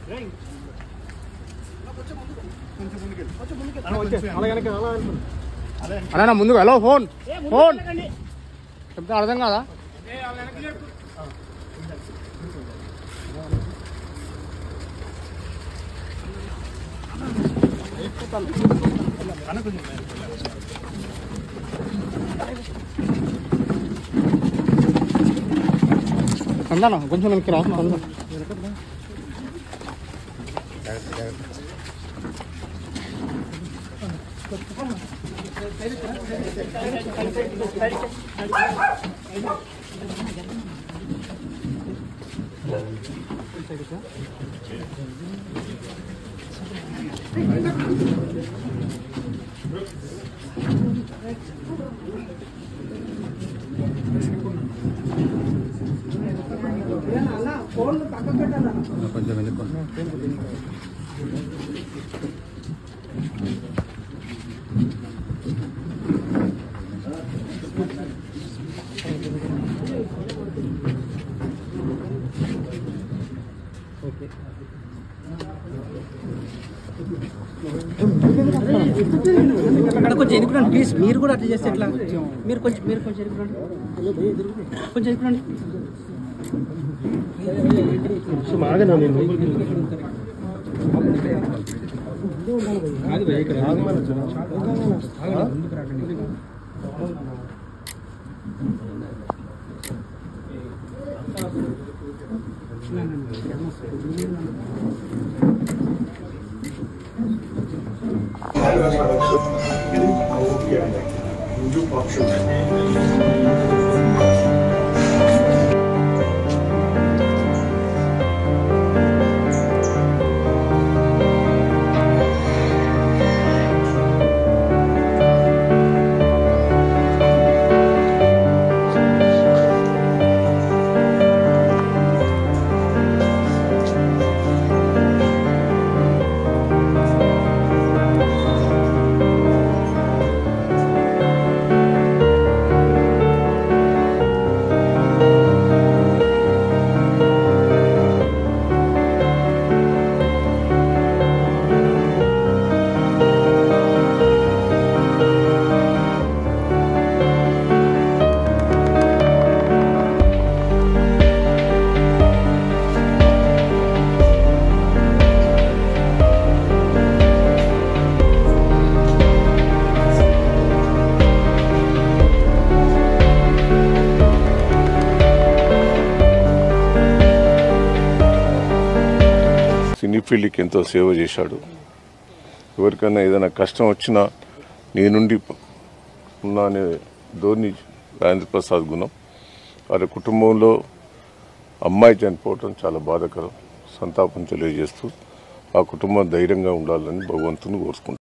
అన్నా ముందుకు hello phone phone చెప్తే అర్థం కాదా? అందానా కొంచెం వెనక్కి రా. కొంచెం వెళ్ళి అక్కడ కొంచెం ఎన్నుకున్నాను ప్లీజ్. మీరు కూడా అట్లా చేస్తే ఎట్లా? మీరు కొంచెం ఎన్నుకున్నాండి, కొంచెం ఎన్నుకున్నాండి. సినీ ఫీల్డ్కి ఎంతో సేవ చేశాడు. ఎవరికైనా ఏదైనా కష్టం వచ్చినా నేనుండి ఉన్నా అనే ధోరణి రాజేంద్ర ప్రసాద్ గుణం. వారి కుటుంబంలో అమ్మాయి చనిపోవటం చాలా బాధాకరం. సంతాపం తెలియజేస్తూ ఆ కుటుంబం ధైర్యంగా ఉండాలని భగవంతుని కోరుకుంటాను.